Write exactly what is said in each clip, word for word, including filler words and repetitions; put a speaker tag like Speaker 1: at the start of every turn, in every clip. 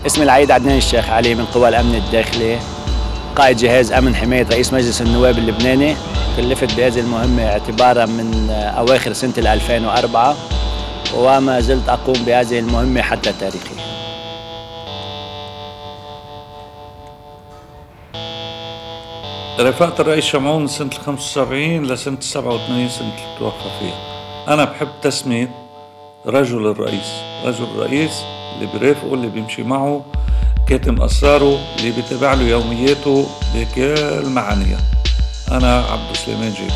Speaker 1: اسمي العيد عدنان الشيخ علي من قوى الأمن الداخلي، قائد جهاز أمن حماية رئيس مجلس النواب اللبناني. كلفت بهذه المهمة اعتبارا من أواخر سنة ألفين وأربعة، وما زلت أقوم بهذه المهمة حتى تاريخي.
Speaker 2: رفقت الرئيس شمعون من سنة الخمسة وسبعين لسنة السبعة وثمانين سنة اللي توفى فيها. أنا بحب تسمية رجل الرئيس، رجل الرئيس اللي بيرافقه، اللي بيمشي معه، كاتم أسراره، اللي بيتابع له يومياته بكل معانيها. أنا عبد سليمان جابر.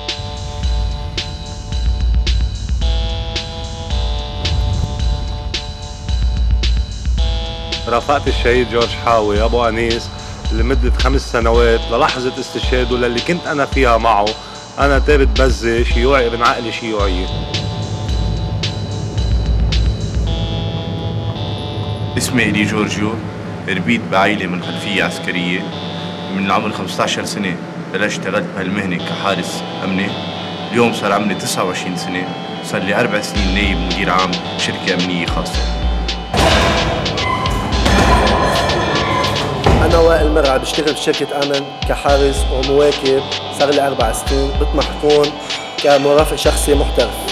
Speaker 3: رافقت الشهيد جورج حاوي أبو أنيس لمدة خمس سنوات للحظة استشهاده، للي كنت أنا فيها معه. أنا تابت بزة شيوعي ابن عقلي شيوعية.
Speaker 4: اسمي إلي جورجيو، ربيت بعائلة من خلفية عسكرية. من العمر خمسة عشر سنة بلشت اشتغلت بهالمهنة كحارس أمني. اليوم صار عمري تسعة وعشرين سنة، صار لي أربع سنين نايب مدير عام شركة أمنية خاصة.
Speaker 5: أنا وائل مرعي، بشتغل بشركة أمن كحارس ومواكب، صار لي أربع سنين. بطمح أكون كمرافق شخصي محترف.